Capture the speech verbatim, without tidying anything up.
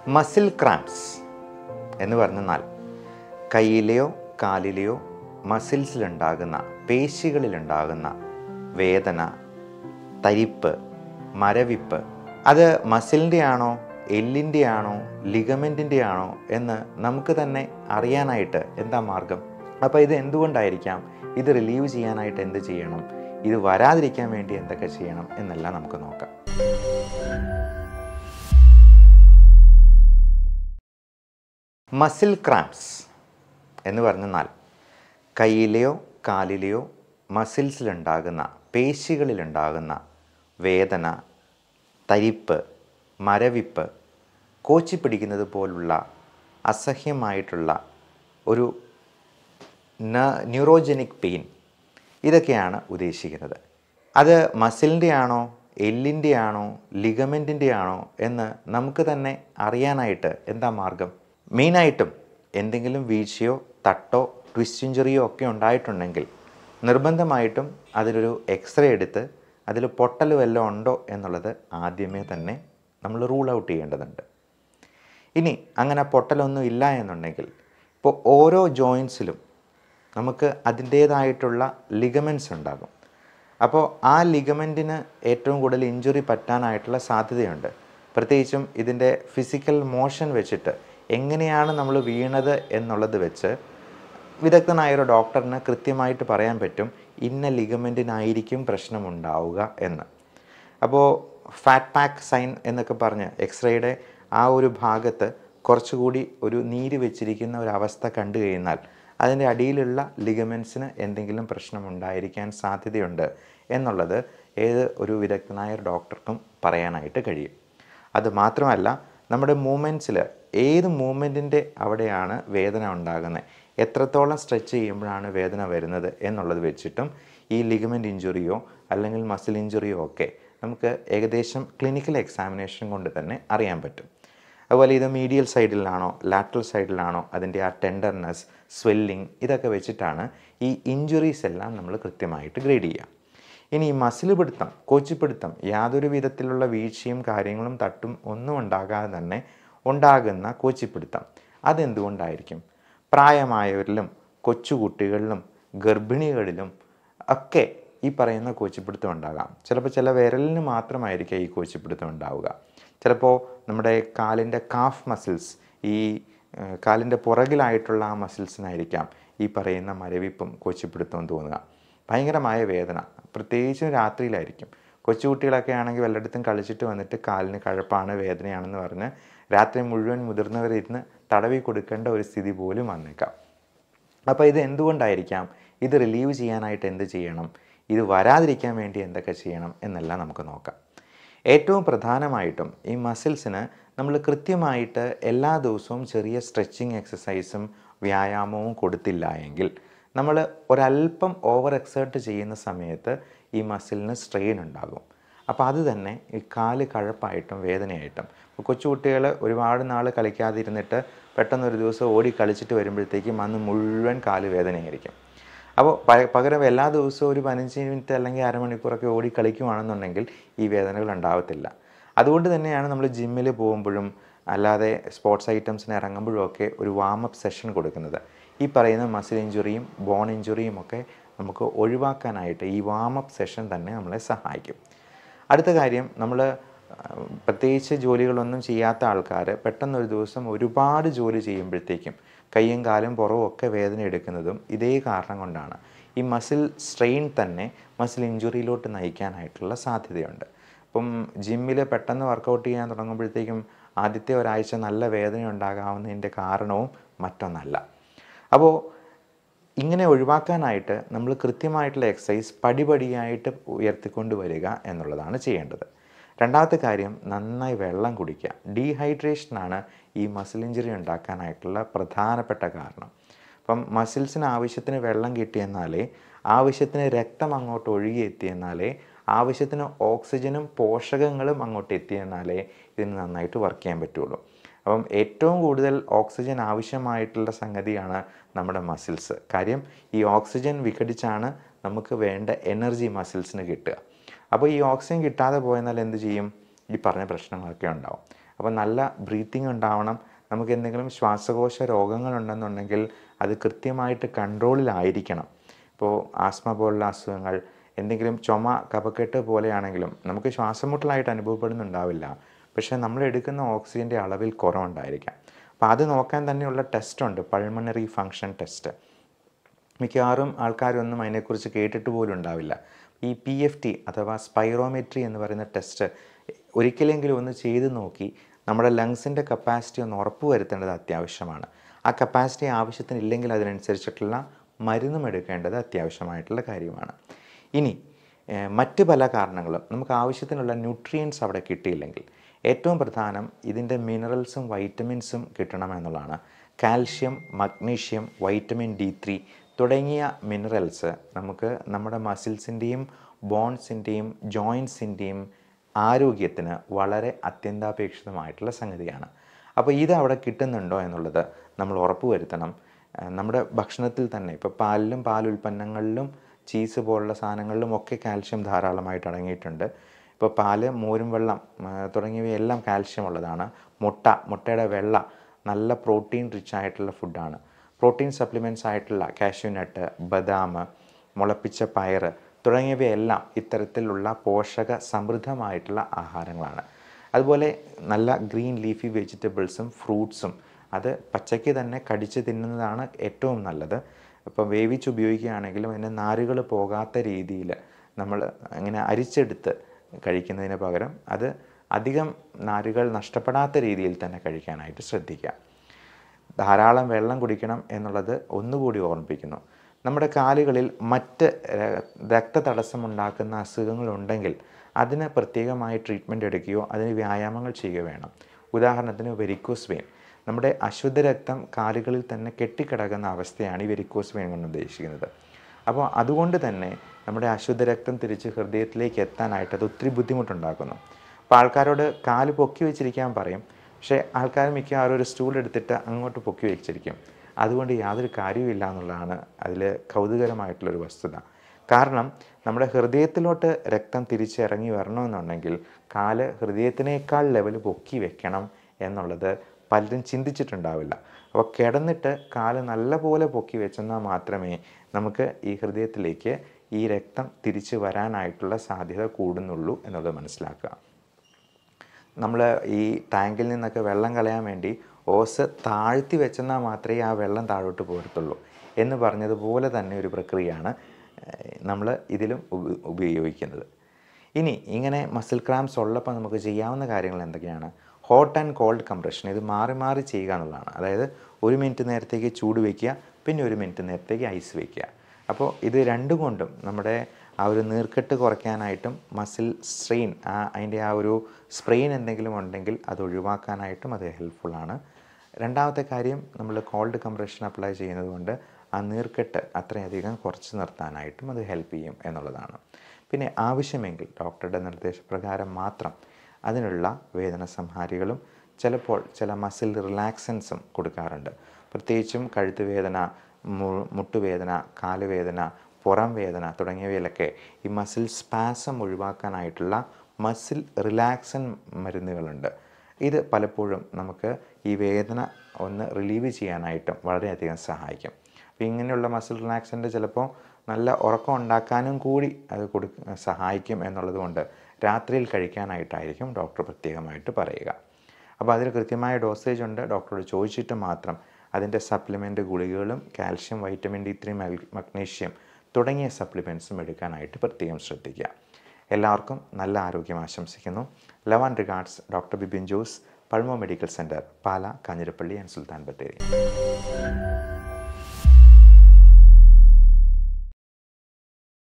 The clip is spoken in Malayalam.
മസിൽ ക്രാംപ്സ് എന്ന് പറഞ്ഞാൽ കൈയിലെയോ കാലിലെയോ മസിൽസിലുണ്ടാകുന്ന പേശികളിലുണ്ടാകുന്ന വേദന, തരിപ്പ്, മരവിപ്പ്, അത് മസിലിൻ്റെ ആണോ എല്ലിൻ്റെ ആണോ ലിഗമെൻറ്റിൻ്റെ ആണോ എന്ന് നമുക്ക് തന്നെ അറിയാനായിട്ട് എന്താ മാർഗം? അപ്പോൾ ഇത് എന്തുകൊണ്ടായിരിക്കാം? ഇത് റിലീവ് ചെയ്യാനായിട്ട് എന്ത് ചെയ്യണം? ഇത് വരാതിരിക്കാൻ വേണ്ടി എന്തൊക്കെ ചെയ്യണം എന്നെല്ലാം നമുക്ക് നോക്കാം. മസിൽ ക്രാംപ്സ് എന്ന് പറഞ്ഞാൽ കൈയിലെയോ കാലിലെയോ മസിൽസിലുണ്ടാകുന്ന പേശികളിലുണ്ടാകുന്ന വേദന, തരിപ്പ്, മരവിപ്പ്, കോച്ചി പിടിക്കുന്നത് പോലുള്ള അസഹ്യമായിട്ടുള്ള ഒരു ന്യൂറോജനിക് പെയിൻ, ഇതൊക്കെയാണ് ഉദ്ദേശിക്കുന്നത്. അത് മസിലിൻ്റെ ആണോ എല്ലിൻ്റെ ആണോ ലിഗമെൻറ്റിൻ്റെ ആണോ എന്ന് നമുക്ക് തന്നെ അറിയാനായിട്ട് എന്താ മാർഗം? മെയിനായിട്ടും എന്തെങ്കിലും വീഴ്ചയോ തട്ടോ ട്വിസ്റ്റ് ഇഞ്ചുറിയോ ഒക്കെ ഉണ്ടായിട്ടുണ്ടെങ്കിൽ നിർബന്ധമായിട്ടും അതിലൊരു എക്സ്റേ എടുത്ത് അതിൽ പൊട്ടൽ വല്ലതും ഉണ്ടോ എന്നുള്ളത് ആദ്യമേ തന്നെ നമ്മൾ റൂൾ ഔട്ട് ചെയ്യേണ്ടതുണ്ട്. ഇനി അങ്ങനെ പൊട്ടലൊന്നും ഇല്ല എന്നുണ്ടെങ്കിൽ ഇപ്പോൾ ഓരോ ജോയിൻസിലും നമുക്ക് അതിൻ്റേതായിട്ടുള്ള ലിഗമെൻറ്റ്സ് ഉണ്ടാകും. അപ്പോൾ ആ ലിഗമെൻറ്റിന് ഏറ്റവും കൂടുതൽ ഇഞ്ചുറി പറ്റാനായിട്ടുള്ള സാധ്യതയുണ്ട്. പ്രത്യേകിച്ചും ഇതിൻ്റെ ഫിസിക്കൽ മോഷൻ വെച്ചിട്ട് എങ്ങനെയാണ് നമ്മൾ വീണത് എന്നുള്ളത് വെച്ച് വിദഗ്ധനായൊരു ഡോക്ടറിന് കൃത്യമായിട്ട് പറയാൻ പറ്റും ഇന്ന ലിഗമെൻറ്റിനായിരിക്കും പ്രശ്നമുണ്ടാവുക എന്ന്. അപ്പോൾ ഫാറ്റ് പാക്ക് സൈൻ എന്നൊക്കെ പറഞ്ഞ് എക്സ്റേയുടെ ആ ഒരു ഭാഗത്ത് കുറച്ചുകൂടി ഒരു നീര് വെച്ചിരിക്കുന്ന ഒരവസ്ഥ കണ്ടു കഴിഞ്ഞാൽ അതിൻ്റെ അടിയിലുള്ള ലിഗമെൻറ്റ്സിന് എന്തെങ്കിലും പ്രശ്നമുണ്ടായിരിക്കാൻ സാധ്യതയുണ്ട് എന്നുള്ളത് ഏത് ഒരു വിദഗ്ധനായ ഡോക്ടർക്കും പറയാനായിട്ട് കഴിയും. അതുമാത്രമല്ല, നമ്മുടെ മൂവ്മെൻറ്റ്സിൽ ഏത് മൂവ്മെൻറ്റിൻ്റെ അവിടെയാണ് വേദന ഉണ്ടാകുന്നത്, എത്രത്തോളം സ്ട്രെച്ച് ചെയ്യുമ്പോഴാണ് വേദന വരുന്നത് എന്നുള്ളത് വെച്ചിട്ടും ഈ ലിഗമെൻറ്റ് ഇഞ്ചുറിയോ അല്ലെങ്കിൽ മസിൽ ഇഞ്ചുറിയോ ഒക്കെ നമുക്ക് ഏകദേശം ക്ലിനിക്കൽ എക്സാമിനേഷൻ കൊണ്ട് തന്നെ അറിയാൻ പറ്റും. അതുപോലെ ഇത് മീഡിയൽ സൈഡിലാണോ ലാറ്ററൽ സൈഡിലാണോ അതിൻ്റെ ആ ടെൻഡർനെസ്, സ്വെല്ലിങ്, ഇതൊക്കെ വെച്ചിട്ടാണ് ഈ ഇഞ്ചുറീസ് എല്ലാം നമ്മൾ കൃത്യമായിട്ട് ഗ്രേഡ് ചെയ്യുക. ഇനി ഈ മസിൽ പിടുത്തം, കോച്ചിപ്പിടുത്തം, യാതൊരു വിധത്തിലുള്ള വീഴ്ചയും കാര്യങ്ങളും തട്ടും ഒന്നും ഉണ്ടാകാതെ തന്നെ ഉണ്ടാകുന്ന കോച്ചിപ്പിടുത്തം, അതെന്തുകൊണ്ടായിരിക്കും? പ്രായമായവരിലും കൊച്ചുകുട്ടികളിലും ഗർഭിണികളിലും ഒക്കെ ഈ പറയുന്ന കോച്ചിപ്പിടുത്തം ഉണ്ടാകാം. ചിലപ്പോൾ ചില വിരലിന് മാത്രമായിരിക്കും ഈ കോച്ചിപ്പിടുത്തം ഉണ്ടാവുക. ചിലപ്പോൾ നമ്മുടെ കാലിൻ്റെ കാഫ് മസിൽസ്, ഈ കാലിൻ്റെ പുറകിലായിട്ടുള്ള ആ മസിൽസിനായിരിക്കാം ഈ പറയുന്ന മരവിപ്പും കോച്ചിപ്പിടുത്തവും തോന്നുക. ഭയങ്കരമായ വേദന, പ്രത്യേകിച്ചും രാത്രിയിലായിരിക്കും. കൊച്ചുകുട്ടികളൊക്കെ ആണെങ്കിൽ വല്ലയിടത്തും കളിച്ചിട്ട് വന്നിട്ട് കാലിന് കഴപ്പാണ്, വേദനയാണെന്ന് പറഞ്ഞ് രാത്രി മുഴുവൻ മുതിർന്നവരിരുന്ന് തടവി കൊടുക്കേണ്ട ഒരു സ്ഥിതി പോലും വന്നേക്കാം. അപ്പോൾ ഇത് എന്തുകൊണ്ടായിരിക്കാം? ഇത് റിലീവ് ചെയ്യാനായിട്ട് എന്ത് ചെയ്യണം? ഇത് വരാതിരിക്കാൻ വേണ്ടി എന്തൊക്കെ ചെയ്യണം എന്നെല്ലാം നമുക്ക് നോക്കാം. ഏറ്റവും പ്രധാനമായിട്ടും ഈ മസിൽസിന് നമ്മൾ കൃത്യമായിട്ട് എല്ലാ ദിവസവും ചെറിയ സ്ട്രെച്ചിങ് എക്സസൈസും വ്യായാമവും കൊടുത്തില്ല എങ്കിൽ നമ്മൾ ഒരല്പം ഓവർ എക്സേർട്ട് ചെയ്യുന്ന സമയത്ത് ഈ മസിലിന് സ്ട്രെയിൻ ഉണ്ടാകും. അപ്പോൾ അത് തന്നെ ഈ കാല് കഴപ്പായിട്ടും വേദനയായിട്ടും, ഇപ്പോൾ കൊച്ചുകുട്ടികൾ ഒരുപാട് നാൾ കളിക്കാതിരുന്നിട്ട് പെട്ടെന്നൊരു ദിവസം ഓടി കളിച്ചിട്ട് വരുമ്പോഴത്തേക്കും അന്ന് മുഴുവൻ കാല് വേദനയായിരിക്കും. അപ്പോൾ പകരം എല്ലാ ദിവസവും ഒരു പതിനഞ്ച് മിനിറ്റ് അല്ലെങ്കിൽ അരമണിക്കൂറൊക്കെ ഓടി കളിക്കുവാണെന്നുണ്ടെങ്കിൽ ഈ വേദനകൾ ഉണ്ടാവത്തില്ല. അതുകൊണ്ട് തന്നെയാണ് നമ്മൾ ജിമ്മിൽ പോകുമ്പോഴും അല്ലാതെ സ്പോർട്സ് ഐറ്റംസിന് ഇറങ്ങുമ്പോഴും ഒക്കെ ഒരു വാമപ്പ് സെഷൻ കൊടുക്കുന്നത്. ഈ പറയുന്ന മസിൽ ഇഞ്ചുറിയും ബോൺ ഇഞ്ചുറിയും ഒക്കെ നമുക്ക് ഒഴിവാക്കാനായിട്ട് ഈ വാമപ്പ് സെഷൻ തന്നെ നമ്മളെ സഹായിക്കും. അടുത്ത കാര്യം, നമ്മൾ പ്രത്യേകിച്ച് ജോലികളൊന്നും ചെയ്യാത്ത ആൾക്കാർ പെട്ടെന്നൊരു ദിവസം ഒരുപാട് ജോലി ചെയ്യുമ്പോഴത്തേക്കും കയ്യും കാലും പുറവും ഒക്കെ വേദന എടുക്കുന്നതും ഇതേ കാരണം കൊണ്ടാണ്. ഈ മസിൽ സ്ട്രെയിൻ തന്നെ മസിൽ ഇഞ്ചുറിയിലോട്ട് നയിക്കാനായിട്ടുള്ള സാധ്യതയുണ്ട്. ഇപ്പം ജിമ്മിൽ പെട്ടെന്ന് വർക്കൗട്ട് ചെയ്യാൻ തുടങ്ങുമ്പോഴത്തേക്കും ആദ്യത്തെ ഒരാഴ്ച നല്ല വേദന ഉണ്ടാകാവുന്നതിൻ്റെ കാരണവും മറ്റൊന്നല്ല. അപ്പോൾ ഇങ്ങനെ ഒഴിവാക്കാനായിട്ട് നമ്മൾ കൃത്യമായിട്ടുള്ള എക്സസൈസ് പടിപടിയായിട്ട് ഉയർത്തിക്കൊണ്ട് വരിക എന്നുള്ളതാണ് ചെയ്യേണ്ടത്. രണ്ടാമത്തെ കാര്യം, നന്നായി വെള്ളം കുടിക്കുക. ഡീഹൈഡ്രേഷനാണ് ഈ മസിൽ ഇഞ്ചുറി ഉണ്ടാക്കാനായിട്ടുള്ള പ്രധാനപ്പെട്ട കാരണം. അപ്പം മസിൽസിന് ആവശ്യത്തിന് വെള്ളം കിട്ടിയെന്നാലേ, ആവശ്യത്തിന് രക്തം അങ്ങോട്ട് ഒഴുകി എത്തിയെന്നാലേ, ആവശ്യത്തിന് ഓക്സിജനും പോഷകങ്ങളും അങ്ങോട്ട് എത്തിയെന്നാലേ ഇതിന് നന്നായിട്ട് വർക്ക് ചെയ്യാൻ പറ്റുള്ളൂ. അപ്പം ഏറ്റവും കൂടുതൽ ഓക്സിജൻ ആവശ്യമായിട്ടുള്ള സംഗതിയാണ് നമ്മുടെ മസിൽസ്. കാര്യം ഈ ഓക്സിജൻ വിഘടിച്ചാണ് നമുക്ക് വേണ്ട എനർജി മസിൽസിന് കിട്ടുക. അപ്പോൾ ഈ ഓക്സിജൻ കിട്ടാതെ പോയെന്നാൽ എന്ത് ചെയ്യും? ഈ പറഞ്ഞ പ്രശ്നങ്ങളൊക്കെ ഉണ്ടാവും. അപ്പോൾ നല്ല ബ്രീത്തിങ് ഉണ്ടാവണം. നമുക്ക് എന്തെങ്കിലും ശ്വാസകോശ രോഗങ്ങളുണ്ടെന്നുണ്ടെങ്കിൽ അത് കൃത്യമായിട്ട് കൺട്രോളിലായിരിക്കണം. ഇപ്പോൾ ആസ്മ പോലുള്ള അസുഖങ്ങൾ, എന്തെങ്കിലും ചുമ, കഫക്കെട്ട് പോലെയാണെങ്കിലും നമുക്ക് ശ്വാസം മുട്ടലായിട്ട് അനുഭവപ്പെടുന്നുണ്ടാവില്ല, പക്ഷേ നമ്മൾ എടുക്കുന്ന ഓക്സിജൻ്റെ അളവിൽ കുറവുണ്ടായിരിക്കാം. അപ്പോൾ അത് നോക്കാൻ തന്നെയുള്ള ടെസ്റ്റുണ്ട്, പൾമണറി ഫങ്ഷൻ ടെസ്റ്റ്. മിക്കവാറും ആൾക്കാരൊന്നും അതിനെക്കുറിച്ച് കേട്ടിട്ട് പോലും ഉണ്ടാവില്ല. ഈ പി എഫ് ടി അഥവാ സ്പൈറോമെട്രി എന്ന് പറയുന്ന ടെസ്റ്റ് ഒരിക്കലെങ്കിലും ഒന്ന് ചെയ്ത് നോക്കി നമ്മുടെ ലങ്സിൻ്റെ കപ്പാസിറ്റി ഒന്ന് ഉറപ്പ് വരുത്തേണ്ടത് അത്യാവശ്യമാണ്. ആ കപ്പാസിറ്റി ആവശ്യത്തിനില്ലെങ്കിൽ അതിനനുസരിച്ചിട്ടുള്ള മരുന്നും എടുക്കേണ്ടത് അത്യാവശ്യമായിട്ടുള്ള കാര്യമാണ്. ഇനി മറ്റ് പല കാരണങ്ങളും നമുക്ക് ആവശ്യത്തിനുള്ള ന്യൂട്രിയൻസ് അവിടെ കിട്ടിയില്ലെങ്കിൽ ഏറ്റവും പ്രധാനം ഇതിൻ്റെ മിനറൽസും വൈറ്റമിൻസും കിട്ടണമെന്നുള്ളതാണ്. Calcium, magnesium, vitamin D three തുടങ്ങിയ മിനറൽസ് നമുക്ക് നമ്മുടെ മസിൽസിൻ്റെയും ബോൺസിൻ്റെയും ജോയിൻസിൻ്റെയും ആരോഗ്യത്തിന് വളരെ അത്യന്താപേക്ഷിതമായിട്ടുള്ള സംഗതിയാണ്. അപ്പോൾ ഇത് അവിടെ കിട്ടുന്നുണ്ടോ എന്നുള്ളത് നമ്മൾ ഉറപ്പ് വരുത്തണം. നമ്മുടെ ഭക്ഷണത്തിൽ തന്നെ ഇപ്പോൾ പാലിലും പാലുൽപ്പന്നങ്ങളിലും ചീസ് പോലുള്ള സാധനങ്ങളിലും ഒക്കെ കാൽഷ്യം ധാരാളമായിട്ട് അടങ്ങിയിട്ടുണ്ട്. ഇപ്പോൾ പാല്, മോരും വെള്ളം തുടങ്ങിയവയെല്ലാം കാൽഷ്യം ഉള്ളതാണ്. മുട്ട, മുട്ടയുടെ വെള്ള നല്ല പ്രോട്ടീൻ റിച്ച് ആയിട്ടുള്ള ഫുഡാണ്. പ്രോട്ടീൻ സപ്ലിമെൻറ്റ്സ് ആയിട്ടുള്ള കാഷ്യൂ നട്ട്, ബദാം, മുളപ്പിച്ച പയർ തുടങ്ങിയവയെല്ലാം ഇത്തരത്തിലുള്ള പോഷക സമൃദ്ധമായിട്ടുള്ള ആഹാരങ്ങളാണ്. അതുപോലെ നല്ല ഗ്രീൻ ലീഫി വെജിറ്റബിൾസും ഫ്രൂട്ട്സും അത് പച്ചയ്ക്ക് തന്നെ കടിച്ച് തിന്നുന്നതാണ് ഏറ്റവും നല്ലത്. ഇപ്പോൾ വേവിച്ച് ഉപയോഗിക്കുകയാണെങ്കിലും അതിൻ്റെ നാരുകൾ പോകാത്ത രീതിയിൽ നമ്മൾ അങ്ങനെ അരിച്ചെടുത്ത് കഴിക്കുന്നതിന് പകരം അത് അധികം നാരുകൾ നഷ്ടപ്പെടാത്ത രീതിയിൽ തന്നെ കഴിക്കാനായിട്ട് ശ്രദ്ധിക്കുക. ധാരാളം വെള്ളം കുടിക്കണം എന്നുള്ളത് ഒന്നുകൂടി ഓർമ്മിപ്പിക്കുന്നു. നമ്മുടെ കാലുകളിൽ മറ്റ് രക്തതടസ്സമുണ്ടാക്കുന്ന അസുഖങ്ങളുണ്ടെങ്കിൽ അതിന് പ്രത്യേകമായി ട്രീറ്റ്മെൻറ്റ് എടുക്കുകയോ അതിന് വ്യായാമങ്ങൾ ചെയ്യുകയോ വേണം. ഉദാഹരണത്തിന് വെരിക്കോസ് വെയിൻ, നമ്മുടെ അശുദ്ധ രക്തം കാലുകളിൽ തന്നെ കെട്ടിക്കിടക്കുന്ന അവസ്ഥയാണ് ഈ വെരിക്കോസ് വെയിൻ കൊണ്ട് ഉദ്ദേശിക്കുന്നത്. അപ്പോൾ അതുകൊണ്ട് തന്നെ നമ്മുടെ അശുദ്ധ രക്തം തിരിച്ച് ഹൃദയത്തിലേക്ക് എത്താനായിട്ട് അത് ഒത്തിരി ബുദ്ധിമുട്ടുണ്ടാക്കുന്നു. അപ്പോൾ ആൾക്കാരോട് കാല് പൊക്കി വെച്ചിരിക്കാൻ പറയും, പക്ഷേ ആൾക്കാർ മിക്കവാറും ഒരു സ്റ്റൂൾ എടുത്തിട്ട് അങ്ങോട്ട് പൊക്കി വെച്ചിരിക്കും. അതുകൊണ്ട് യാതൊരു കാര്യവുമില്ല എന്നുള്ളതാണ് അതിൽ കൗതുകരമായിട്ടുള്ളൊരു വസ്തുത. കാരണം നമ്മുടെ ഹൃദയത്തിലോട്ട് രക്തം തിരിച്ചിറങ്ങി വരണമെന്നുണ്ടെങ്കിൽ കാല് ഹൃദയത്തിനേക്കാൾ ലെവൽ പൊക്കി വെക്കണം എന്നുള്ളത് പലരും ചിന്തിച്ചിട്ടുണ്ടാവില്ല. അപ്പോൾ കിടന്നിട്ട് കാല് നല്ലപോലെ പൊക്കി വെച്ചെന്നാൽ മാത്രമേ നമുക്ക് ഈ ഹൃദയത്തിലേക്ക് ഈ രക്തം തിരിച്ച് വരാനായിട്ടുള്ള സാധ്യത കൂടുന്നുള്ളൂ എന്നുള്ളത് മനസ്സിലാക്കുക. നമ്മൾ ഈ ടാങ്കിൽ നിന്നൊക്കെ വെള്ളം കളയാൻ വേണ്ടി ഓസ് താഴ്ത്തി വെച്ചെന്നാൽ മാത്രമേ ആ വെള്ളം താഴോട്ട് പോരത്തുള്ളൂ എന്ന് പറഞ്ഞതുപോലെ തന്നെ ഒരു പ്രക്രിയയാണ് നമ്മൾ ഇതിലും ഉപയോഗിക്കുന്നത്. ഇനി ഇങ്ങനെ മസിൽ ക്രാംസ് ഉള്ളപ്പോൾ നമുക്ക് ചെയ്യാവുന്ന കാര്യങ്ങൾ എന്തൊക്കെയാണ്? ഹോട്ട് ആൻഡ് കോൾഡ് കംപ്രഷൻ, ഇത് മാറി മാറി ചെയ്യുക എന്നുള്ളതാണ്. അതായത് ഒരു മിനിറ്റ് നേരത്തേക്ക് ചൂട് വയ്ക്കുക, പിന്നെ ഒരു മിനിറ്റ് നേരത്തേക്ക് ഐസ് വയ്ക്കുക. അപ്പോൾ ഇത് രണ്ടും കൊണ്ടും നമ്മുടെ ആ ഒരു നീർക്കെട്ട് കുറയ്ക്കാനായിട്ടും മസിൽ സ്ട്രെയിൻ, ആ അതിൻ്റെ ആ ഒരു സ്പ്രെയിൻ എന്തെങ്കിലും ഉണ്ടെങ്കിൽ അത് ഒഴിവാക്കാനായിട്ടും അത് ഹെൽപ്ഫുള്ളാണ്. രണ്ടാമത്തെ കാര്യം, നമ്മൾ കോൾഡ് കംപ്രഷൻ അപ്ലൈ ചെയ്യുന്നത് കൊണ്ട് ആ നീർക്കെട്ട് അത്രയധികം കുറച്ച് നിർത്താനായിട്ടും അത് ഹെൽപ്പ് ചെയ്യും എന്നുള്ളതാണ്. പിന്നെ ആവശ്യമെങ്കിൽ ഡോക്ടറുടെ നിർദ്ദേശപ്രകാരം മാത്രം അതിനുള്ള വേദന സംഹാരികളും ചിലപ്പോൾ ചില മസിൽ റിലാക്സൻസും കൊടുക്കാറുണ്ട്. പ്രത്യേകിച്ചും കഴുത്ത് വേദന, മുട്ടുവേദന, കാലുവേദന, പുറം വേദന തുടങ്ങിയവയിലൊക്കെ ഈ മസിൽ സ്പാസം ഒഴിവാക്കാനായിട്ടുള്ള മസിൽ റിലാക്സൻ മരുന്നുകളുണ്ട്. ഇത് പലപ്പോഴും നമുക്ക് ഈ വേദന ഒന്ന് റിലീവ് ചെയ്യാനായിട്ടും വളരെയധികം സഹായിക്കും. അപ്പോൾ ഇങ്ങനെയുള്ള മസിൽ റിലാക്സൻ്റെ ചിലപ്പോൾ നല്ല ഉറക്കം ഉണ്ടാക്കാനും കൂടി അത് കൊടു സഹായിക്കും എന്നുള്ളത് കൊണ്ട് രാത്രിയിൽ കഴിക്കാനായിട്ടായിരിക്കും ഡോക്ടർ പ്രത്യേകമായിട്ട് പറയുക. അപ്പോൾ അതിൽ കൃത്യമായ ഡോസേജ് ഉണ്ട്. ഡോക്ടറോട് ചോദിച്ചിട്ട് മാത്രം അതിൻ്റെ സപ്ലിമെൻ്റ് ഗുളികകളും calcium, vitamin D three, magnesium തുടങ്ങിയ സപ്ലിമെൻറ്റ്സും എടുക്കാനായിട്ട് പ്രത്യേകം ശ്രദ്ധിക്കുക. എല്ലാവർക്കും നല്ല ആരോഗ്യം ആശംസിക്കുന്നു. Love and regards, doctor Bibin Jose, pulmo medical centre, Pala, Kanjirappally and Sultan Bathery.